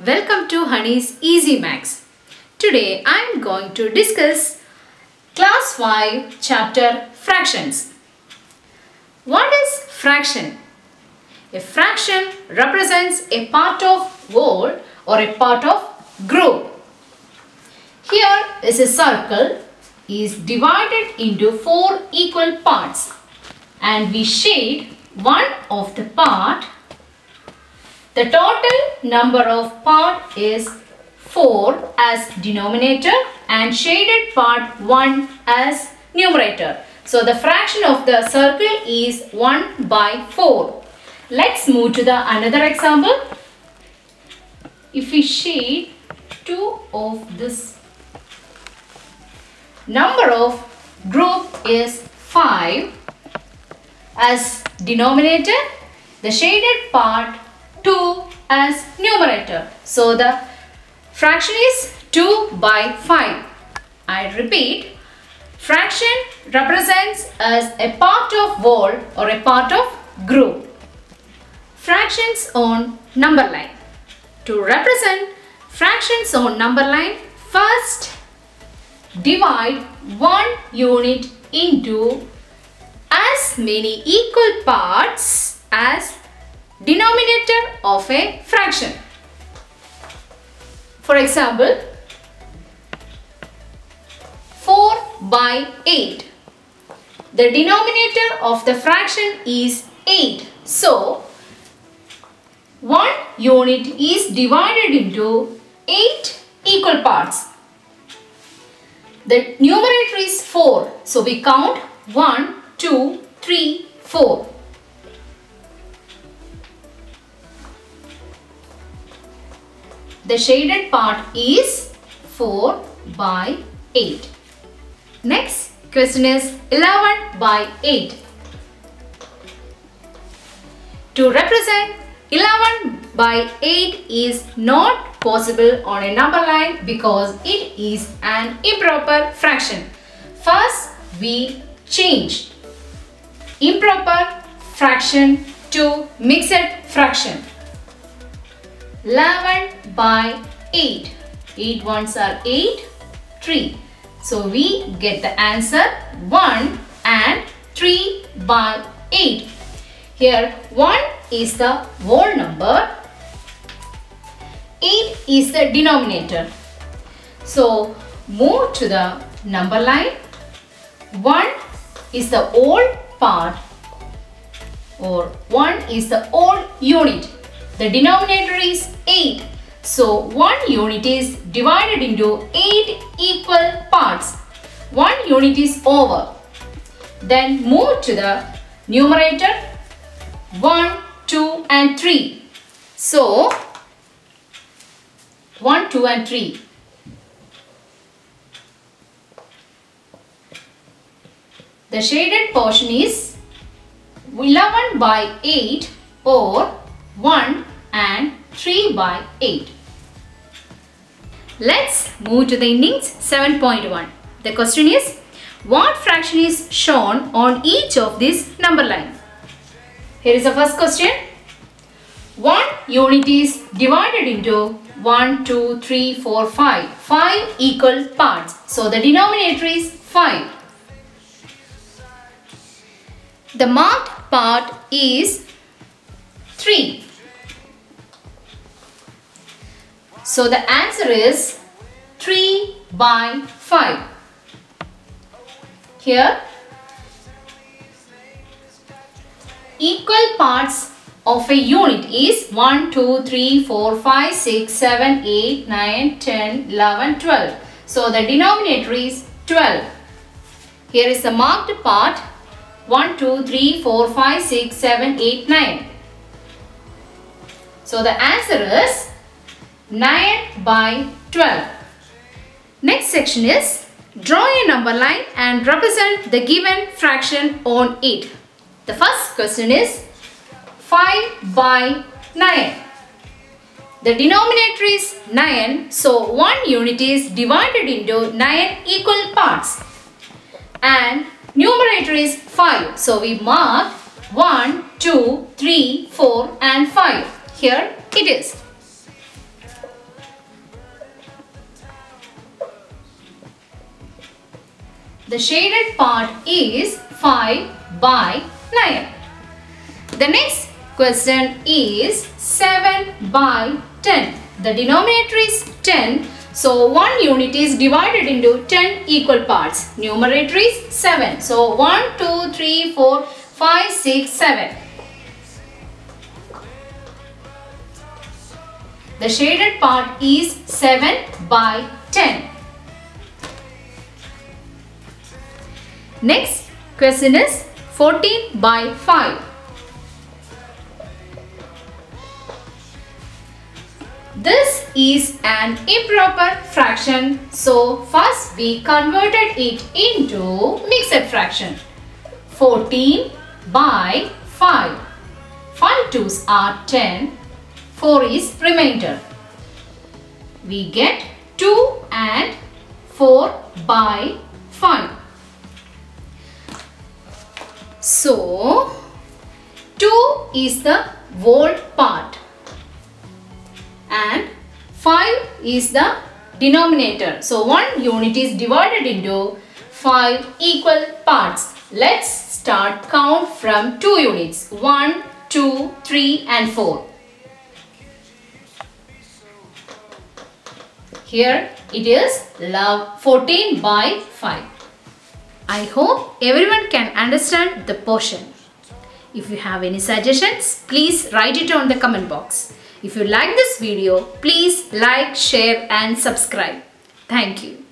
Welcome to Honey's Easy Maths. Today I am going to discuss Class 5 chapter Fractions. What is fraction? A fraction represents a part of whole or a part of group. Here is a circle is divided into 4 equal parts and we shade one of the part. The total number of part is 4 as denominator and shaded part 1 as numerator. So the fraction of the circle is 1 by 4. Let's move to the another example. If we shade 2 of this, number of group is 5 as denominator, the shaded part 2 as numerator. So the fraction is 2 by 5. I repeat, fraction represents as a part of whole or a part of group. Fractions on number line. To represent fractions on number line, first divide one unit into as many equal parts as denominator of a fraction. For example, 4 by 8. The denominator of the fraction is 8. So, one unit is divided into 8 equal parts. The numerator is 4. So, we count 1, 2, 3, 4. The shaded part is 4 by 8. Next question is 11 by 8. To represent 11 by 8 is not possible on a number line because it is an improper fraction. First, we change improper fraction to mixed fraction. 11 by 8. 8 ones are 8, 3. So we get the answer 1 and 3 by 8. Here 1 is the whole number, 8 is the denominator. So move to the number line. 1 is the old part or 1 is the old unit. The denominator is 8. So 1 unit is divided into 8 equal parts. 1 unit is over. Then move to the numerator 1, 2 and 3. So 1, 2 and 3. The shaded portion is 11 by 8 or 1 and 3 by 8. Let's move to the innings 7.1. The question is, what fraction is shown on each of these number line? Here is the first question. 1 unit is divided into 1, 2, 3, 4, 5. 5 equal parts. So the denominator is 5. The marked part is 3. So the answer is 3 by 5. Here, equal parts of a unit is 1, 2, 3, 4, 5, 6, 7, 8, 9, 10, 11, 12. So the denominator is 12. Here is the marked part 1, 2, 3, 4, 5, 6, 7, 8, 9. So the answer is 9 by 12. Next section is draw a number line and represent the given fraction on it. The first question is 5 by 9. The denominator is 9, so 1 unit is divided into 9 equal parts. And numerator is 5, so we mark 1, 2, 3, 4 and 5. Here it is. The shaded part is 5 by 9. The next question is 7 by 10. The denominator is 10. So 1 unit is divided into 10 equal parts. Numerator is 7. So 1, 2, 3, 4, 5, 6, 7. The shaded part is 7 by 10. Next question is 14 by 5. This is an improper fraction, so first we converted it into mixed fraction. 14 by 5. 5 twos are 10, 4 is remainder. We get 2 and 4 by 5. So, 2 is the whole part and 5 is the denominator. So, 1 unit is divided into 5 equal parts. Let's start count from 2 units. 1, 2, 3 and 4. Here it is 14 by 5. I hope everyone can understand the portion. If you have any suggestions, please write it on the comment box. If you like this video, please like, share and subscribe. Thank you.